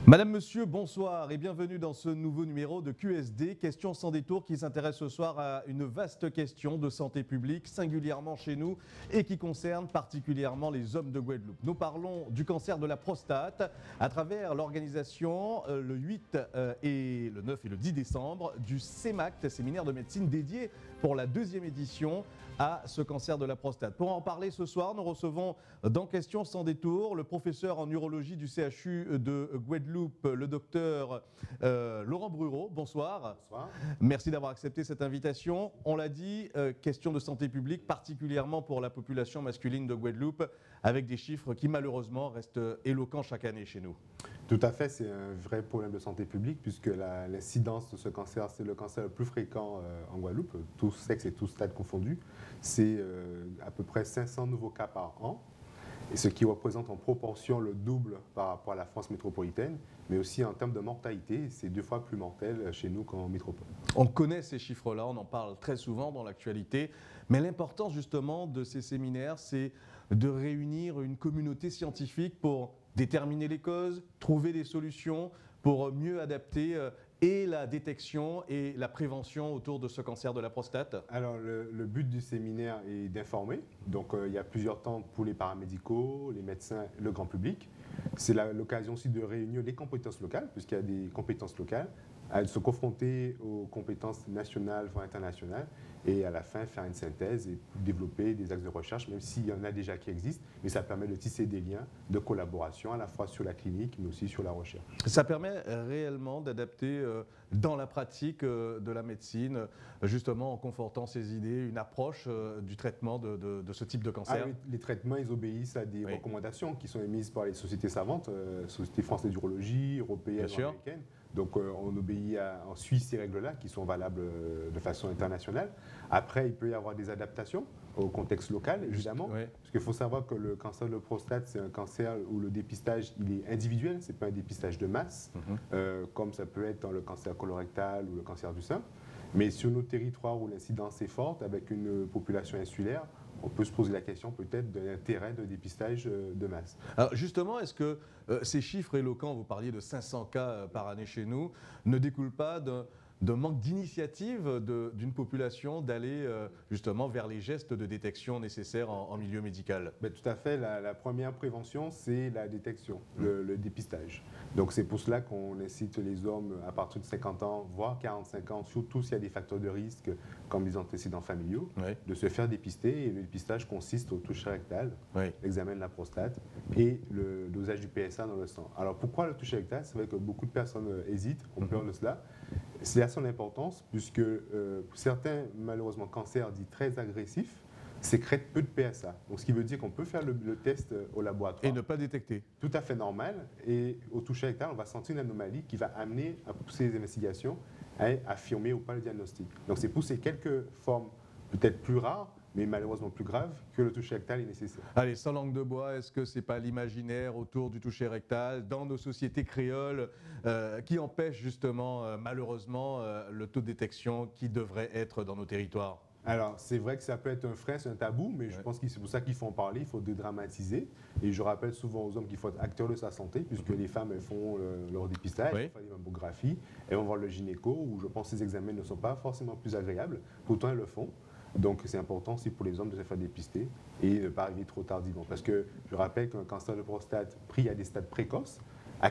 Madame, Monsieur, bonsoir et bienvenue dans ce nouveau numéro de QSD, Questions sans détour, qui s'intéresse ce soir à une vaste question de santé publique, singulièrement chez nous et qui concerne particulièrement les hommes de Guadeloupe. Nous parlons du cancer de la prostate à travers l'organisation le 8 et le 9 et le 10 décembre du CEMACT, séminaire de médecine dédié pour la deuxième édition à ce cancer de la prostate. Pour en parler ce soir, nous recevons dans Questions sans détour le professeur en urologie du CHU de Guadeloupe, le docteur Laurent Brureau. Bonsoir. Bonsoir. Merci d'avoir accepté cette invitation. On l'a dit, question de santé publique, particulièrement pour la population masculine de Guadeloupe, avec des chiffres qui malheureusement restent éloquents chaque année chez nous. Tout à fait, c'est un vrai problème de santé publique puisque l'incidence de ce cancer, c'est le cancer le plus fréquent en Guadeloupe, tous sexes et tous stades confondus. C'est à peu près 500 nouveaux cas par an, et ce qui représente en proportion le double par rapport à la France métropolitaine, mais aussi en termes de mortalité, c'est 2 fois plus mortel chez nous qu'en métropole. On connaît ces chiffres-là, on en parle très souvent dans l'actualité, mais l'importance justement de ces séminaires, c'est de réunir une communauté scientifique pour déterminer les causes, trouver des solutions pour mieux adapter et la détection et la prévention autour de ce cancer de la prostate. Alors, le but du séminaire est d'informer. Donc, il y a plusieurs temps pour les paramédicaux, les médecins, le grand public. C'est l'occasion aussi de réunir les compétences locales, puisqu'il y a des compétences locales, à se confronter aux compétences nationales, voire internationales, et à la fin faire une synthèse et développer des axes de recherche, même s'il y en a déjà qui existent, mais ça permet de tisser des liens de collaboration à la fois sur la clinique, mais aussi sur la recherche. Ça permet réellement d'adapter dans la pratique de la médecine, justement en confortant ces idées, une approche du traitement de ce type de cancer. Les traitements, ils obéissent à des recommandations qui sont émises par les sociétés savantes, Société française d'urologie, européenne, américaine. Donc on obéit en suit ces règles-là qui sont valables de façon internationale. Après, il peut y avoir des adaptations au contexte local, évidemment. Parce qu'il faut savoir que le cancer de la prostate, c'est un cancer où le dépistage il est individuel, ce n'est pas un dépistage de masse, comme ça peut être dans le cancer colorectal ou le cancer du sein. Mais sur nos territoires où l'incidence est forte, avec une population insulaire, on peut se poser la question peut-être de l'intérêt de dépistage de masse. Alors justement, est-ce que ces chiffres éloquents, vous parliez de 500 cas par année chez nous, ne découlent pas d'un manque d'initiative d'une population d'aller justement vers les gestes de détection nécessaires en milieu médical? Tout à fait. La première prévention, c'est la détection, le dépistage. Donc c'est pour cela qu'on incite les hommes à partir de 50 ans, voire 45 ans, surtout s'il y a des facteurs de risque comme les antécédents familiaux, de se faire dépister. Et le dépistage consiste au toucher rectal, l'examen de la prostate et le dosage du PSA dans le sang. Alors pourquoi le toucher rectal? C'est vrai que beaucoup de personnes hésitent, ont peur de cela. C'est à son importance puisque certains, malheureusement, cancers dits très agressifs sécrètent peu de PSA. Donc, ce qui veut dire qu'on peut faire le test au laboratoire. Et ne pas détecter. Tout à fait normal. Et au toucher rectal, on va sentir une anomalie qui va amener à pousser les investigations à affirmer ou pas le diagnostic. Donc, c'est pour ces quelques formes peut-être plus rares, mais malheureusement plus graves, que le toucher rectal est nécessaire. Allez, sans langue de bois, est-ce que ce n'est pas l'imaginaire autour du toucher rectal dans nos sociétés créoles qui empêche justement, malheureusement, le taux de détection qui devrait être dans nos territoires? Alors, c'est vrai que ça peut être un frein, c'est un tabou, mais je pense que c'est pour ça qu'il faut en parler, il faut dédramatiser. Et je rappelle souvent aux hommes qu'il faut être acteurs de sa santé, puisque les femmes, elles font leur dépistage, elles font des mammographies, elles vont voir le gynéco, où je pense que ces examens ne sont pas forcément plus agréables, pourtant elles le font. Donc, c'est important aussi pour les hommes de se faire dépister et de ne pas arriver trop tardivement. Parce que je rappelle qu'un cancer de prostate pris à des stades précoces a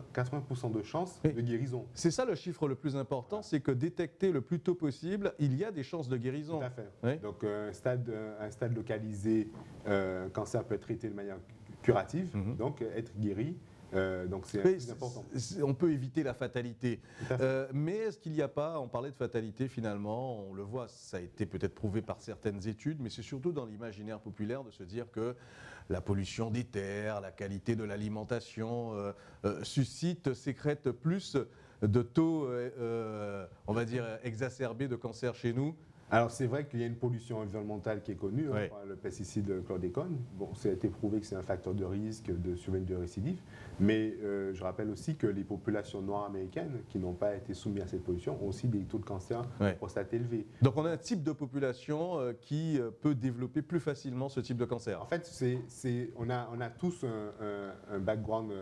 80% de chances de guérison. C'est ça le chiffre le plus important, c'est que détecter le plus tôt possible, il y a des chances de guérison. Tout à fait. Donc, un stade localisé, cancer peut être traité de manière curative, donc être guéri. Donc c'est plus important. On peut éviter la fatalité. Mais est-ce qu'il n'y a pas, on parlait de fatalité finalement, on le voit, ça a été peut-être prouvé par certaines études, mais c'est surtout dans l'imaginaire populaire de se dire que la pollution des terres, la qualité de l'alimentation sécrète plus de taux, on va dire, exacerbés de cancer chez nous Alors, c'est vrai qu'il y a une pollution environnementale qui est connue, par le pesticide chlordécone. Bon, ça a été prouvé que c'est un facteur de risque de survenue de récidive. Mais je rappelle aussi que les populations noires américaines qui n'ont pas été soumises à cette pollution ont aussi des taux de cancer de prostate élevés. Donc, on a un type de population qui peut développer plus facilement ce type de cancer. En fait, on a tous un background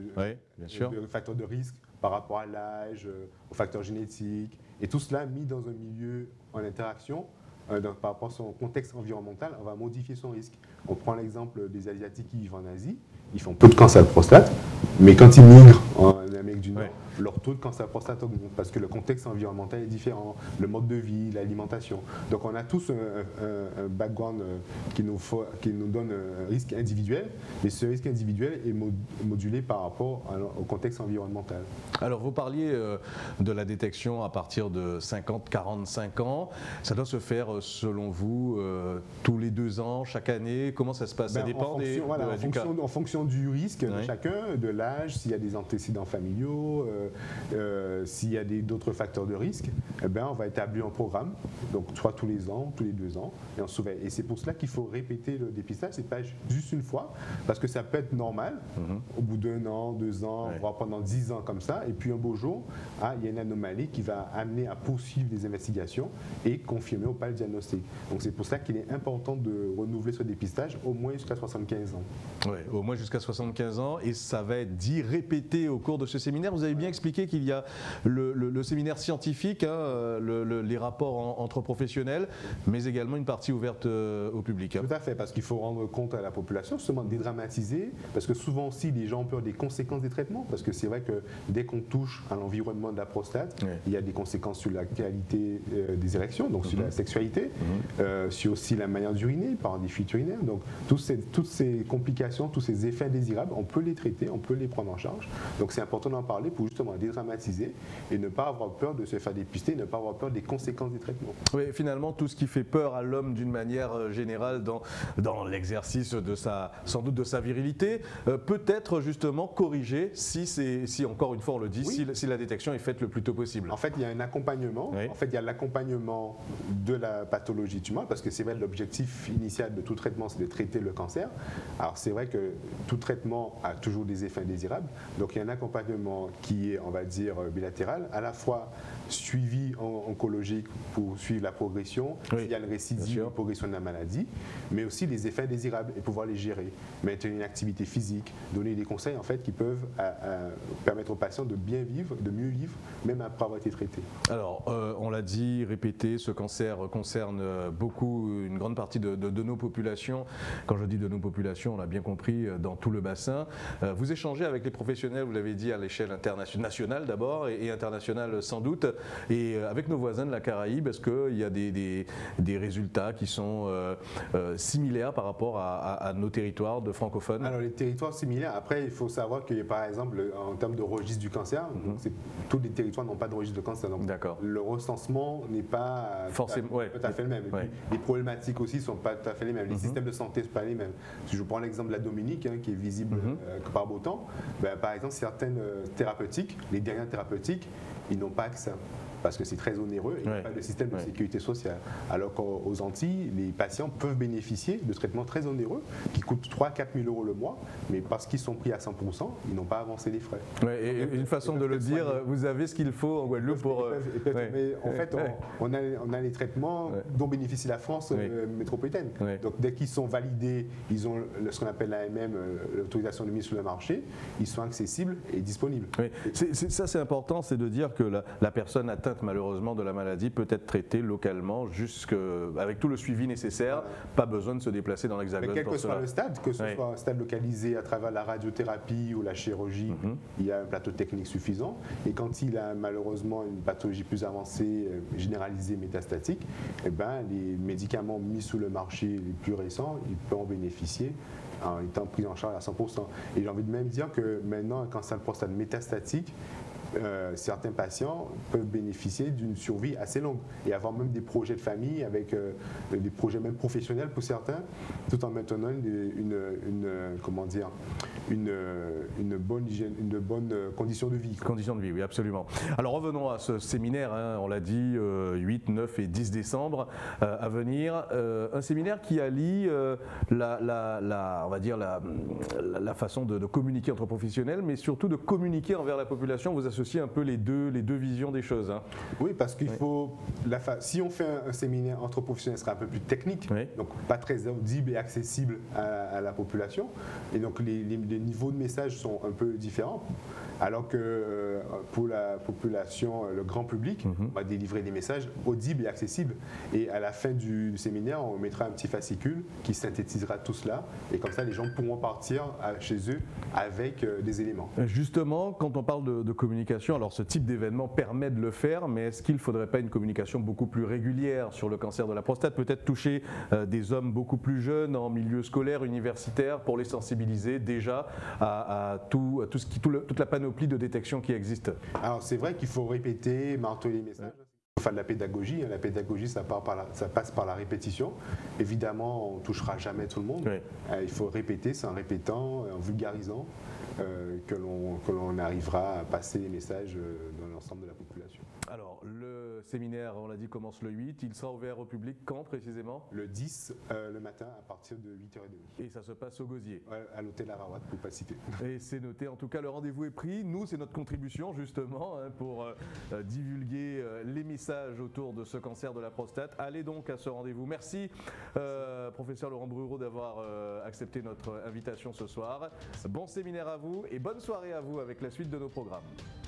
de facteurs de risque par rapport à l'âge, aux facteurs génétiques, et tout cela mis dans un milieu en interaction, par rapport à son contexte environnemental, on va modifier son risque. On prend l'exemple des Asiatiques qui vivent en Asie, ils font peu de cancer de prostate, mais quand ils migrent en Amérique du Nord, leur taux de cancer de prostate augmente parce que le contexte environnemental est différent, le mode de vie, l'alimentation. Donc on a tous un background qui nous donne un risque individuel, mais ce risque individuel est modulé par rapport au contexte environnemental. Alors vous parliez de la détection à partir de 50-45 ans. Ça doit se faire selon vous tous les 2 ans, chaque année? Comment ça se passe? Ça dépend en fonction du risque de chacun, de l'âge, s'il y a des antécédents familiaux, s'il y a d'autres facteurs de risque, on va établir un programme, donc soit tous les ans, tous les 2 ans, et on surveille. Et c'est pour cela qu'il faut répéter le dépistage, c'est pas juste une fois, parce que ça peut être normal, au bout d'1 an, 2 ans, voire pendant 10 ans comme ça, et puis un beau jour, il y a une anomalie qui va amener à poursuivre les investigations et confirmer ou pas le diagnostic. Donc c'est pour ça qu'il est important de renouveler ce dépistage au moins jusqu'à 75 ans. Oui, au moins jusqu'à 75 ans, et ça va être dit, répété au cours de ce séminaire. Vous avez bien expliqué qu'il y a le séminaire scientifique, les rapports entre professionnels, mais également une partie ouverte au public. Tout à fait, parce qu'il faut rendre compte à la population, justement dédramatiser, parce que souvent aussi les gens ont peur des conséquences des traitements, parce que c'est vrai que dès qu'on touche à l'environnement de la prostate, il y a des conséquences sur la qualité des érections, donc sur la sexualité, sur aussi la manière d'uriner, par des fuites urinaires. Donc toutes ces complications, tous ces effets indésirables, on peut les traiter, on peut les prendre en charge. Donc c'est important d'en parler pour justement dédramatiser et ne pas avoir peur de se faire dépister, ne pas avoir peur des conséquences des traitements. Oui, finalement, tout ce qui fait peur à l'homme d'une manière générale dans l'exercice sans doute de sa virilité, peut être justement corrigé si encore une fois on le dit, si la détection est faite le plus tôt possible. En fait, il y a un accompagnement. En fait, il y a l'accompagnement de la pathologie tumorale, parce que c'est vrai, l'objectif initial de tout traitement, c'est de traiter le cancer. Alors, c'est vrai que tout traitement a toujours des effets indésirables. Donc, il y a un accompagnement qui est, on va dire, bilatéral, à la fois suivi oncologique pour suivre la progression, s'il y a le récidive, la progression de la maladie, mais aussi les effets indésirables et pouvoir les gérer, maintenir une activité physique, donner des conseils en fait qui peuvent permettre aux patients de bien vivre, de mieux vivre, même après avoir été traités. Alors, on l'a dit, répété, ce cancer concerne une grande partie de nos populations. Quand je dis de nos populations, on l'a bien compris, dans tout le bassin. Vous échangez avec les professionnels, vous l'avez dit, à l'échelle nationale d'abord et internationale sans doute, et avec nos voisins de la Caraïbe, est-ce qu'il y a des résultats qui sont similaires par rapport à nos territoires de francophones? Alors les territoires similaires, après il faut savoir que par exemple en termes de registre du cancer, tous les territoires n'ont pas de registre de cancer, donc le recensement n'est pas forcément tout à fait le même. Et puis, les problématiques aussi ne sont pas tout à fait les mêmes, les systèmes de santé ne sont pas les mêmes. Si je prends l'exemple de la Dominique, qui est visible par beau temps, par exemple certaines thérapeutiques, les dernières thérapeutiques, ils n'ont pas accès. Parce que c'est très onéreux et il n'y a pas de système de sécurité sociale. Alors qu'aux Antilles, les patients peuvent bénéficier de traitements très onéreux qui coûtent 3 000 à 4 000 euros le mois, mais parce qu'ils sont pris à 100%, ils n'ont pas avancé les frais. Et une façon de le dire, vous avez ce qu'il faut en Guadeloupe pour... Mais en fait, on a les traitements dont bénéficie la France métropolitaine. Donc dès qu'ils sont validés, ils ont ce qu'on appelle l'AMM, l'autorisation de mise sur le marché, ils sont accessibles et disponibles. Ça c'est important, c'est de dire que la personne atteinte malheureusement de la maladie peut être traitée localement avec tout le suivi nécessaire, pas besoin de se déplacer dans l'Hexagone. Quel que soit le stade, que ce soit un stade localisé à travers la radiothérapie ou la chirurgie, il y a un plateau technique suffisant. Et quand il a malheureusement une pathologie plus avancée, généralisée, métastatique, les médicaments mis sur le marché les plus récents, il peut en bénéficier en étant pris en charge à 100%. Et j'ai envie de même dire que maintenant, un cancer de prostate métastatique certains patients peuvent bénéficier d'une survie assez longue et avoir même des projets de famille avec des projets même professionnels pour certains, tout en maintenant une bonne condition de vie. Condition de vie, oui, absolument. Alors revenons à ce séminaire, hein, on l'a dit, 8, 9 et 10 décembre à venir. Un séminaire qui allie on va dire la façon de communiquer entre professionnels, mais surtout de communiquer envers la population. Vous associez un peu les deux visions des choses. Hein. Oui, parce qu'il faut, si on fait un séminaire entre professionnels, ce sera un peu plus technique, donc pas très audible et accessible à la population. Et donc les niveaux de message sont un peu différents. Alors que pour la population, le grand public, on va délivrer des messages audibles et accessibles. Et à la fin du séminaire, on mettra un petit fascicule qui synthétisera tout cela. Et comme ça, les gens pourront partir chez eux avec des éléments. Justement, quand on parle de communication, alors ce type d'événement permet de le faire, mais est-ce qu'il ne faudrait pas une communication beaucoup plus régulière sur le cancer de la prostate, peut-être toucher des hommes beaucoup plus jeunes en milieu scolaire, universitaire, pour les sensibiliser déjà à toute la panoplie de détection qui existe? Alors c'est vrai qu'il faut répéter, marteler les messages. Il faut faire de la pédagogie. La pédagogie, ça passe par la répétition. Évidemment, on ne touchera jamais tout le monde. Il faut répéter, c'est en répétant, en vulgarisant que l'on arrivera à passer les messages dans l'ensemble de la population. Alors, le séminaire, on l'a dit, commence le 8. Il sera ouvert au public quand précisément? Le 10, le matin, à partir de 8h30. Et ça se passe au Gosier? À l'hôtel Ararat, pour ne pas citer. Et c'est noté. En tout cas, le rendez-vous est pris. Nous, c'est notre contribution, justement, hein, pour divulguer les messages autour de ce cancer de la prostate. Allez donc à ce rendez-vous. Merci, professeur Laurent Brureau, d'avoir accepté notre invitation ce soir. Bon séminaire à vous et bonne soirée à vous avec la suite de nos programmes.